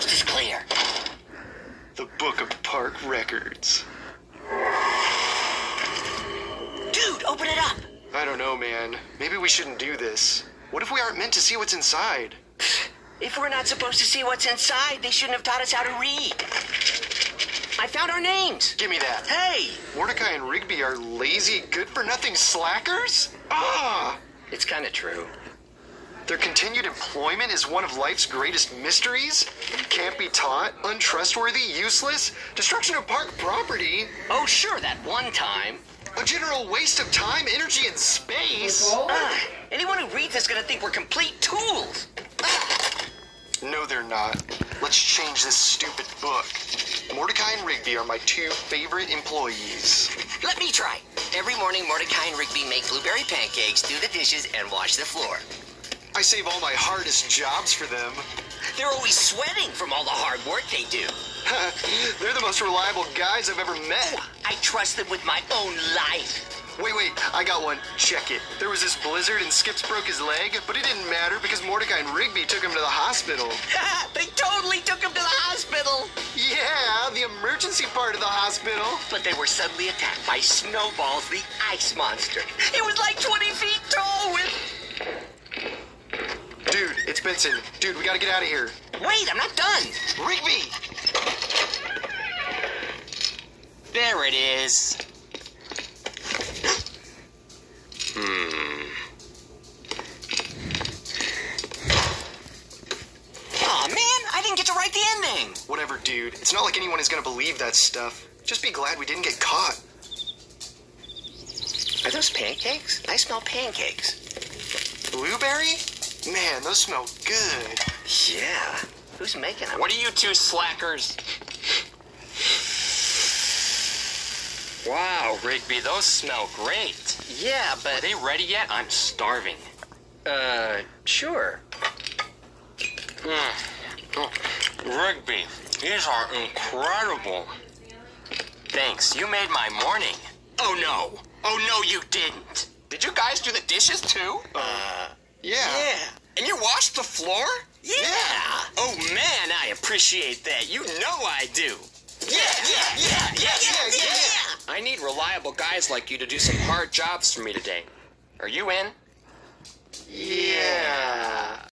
coast is clear. The Book of Park Records. Dude, open it up. I don't know, man. Maybe we shouldn't do this. What if we aren't meant to see what's inside? If we're not supposed to see what's inside, they shouldn't have taught us how to read. I found our names. Give me that. Hey! Mordecai and Rigby are lazy, good-for-nothing slackers? Ah! It's kind of true. Their continued employment is one of life's greatest mysteries? Can't be taught, untrustworthy, useless, destruction of park property, Oh, sure, that one time. a general waste of time, energy, and space. Anyone who reads is gonna think we're complete tools. No, they're not. Let's change this stupid book. Mordecai and Rigby are my two favorite employees. Let me try. Every morning, Mordecai and Rigby make blueberry pancakes, do the dishes, and wash the floor. I save all my hardest jobs for them. They're always sweating from all the hard work they do. They're the most reliable guys I've ever met. I trust them with my own life. Wait, I got one. Check it. There was this blizzard and Skips broke his leg, but it didn't matter because Mordecai and Rigby took him to the hospital. They totally took him to the hospital. Yeah, the emergency part of the hospital. But they were suddenly attacked by Snowballs, the ice monster. It was like 20 feet tall with... Dude, it's Benson. Dude, we gotta get out of here. Wait, I'm not done. Rigby! There it is. Aw, man, I didn't get to write the ending. Whatever, dude. It's not like anyone is gonna believe that stuff. Just be glad we didn't get caught. Are those pancakes? I smell pancakes. Blueberry? Man, those smell good. Yeah. Who's making them? What are you two slackers? Wow, Rigby, those smell great. Yeah, Are but... they ready yet? I'm starving. Sure. Rigby, these are incredible. Thanks, you made my morning. Oh, no. Oh, no, you didn't. Did you guys do the dishes too? Yeah. And you washed the floor? Yeah. Oh, man, I appreciate that. You know I do. Yeah. I need reliable guys like you to do some hard jobs for me today. Are you in? Yeah.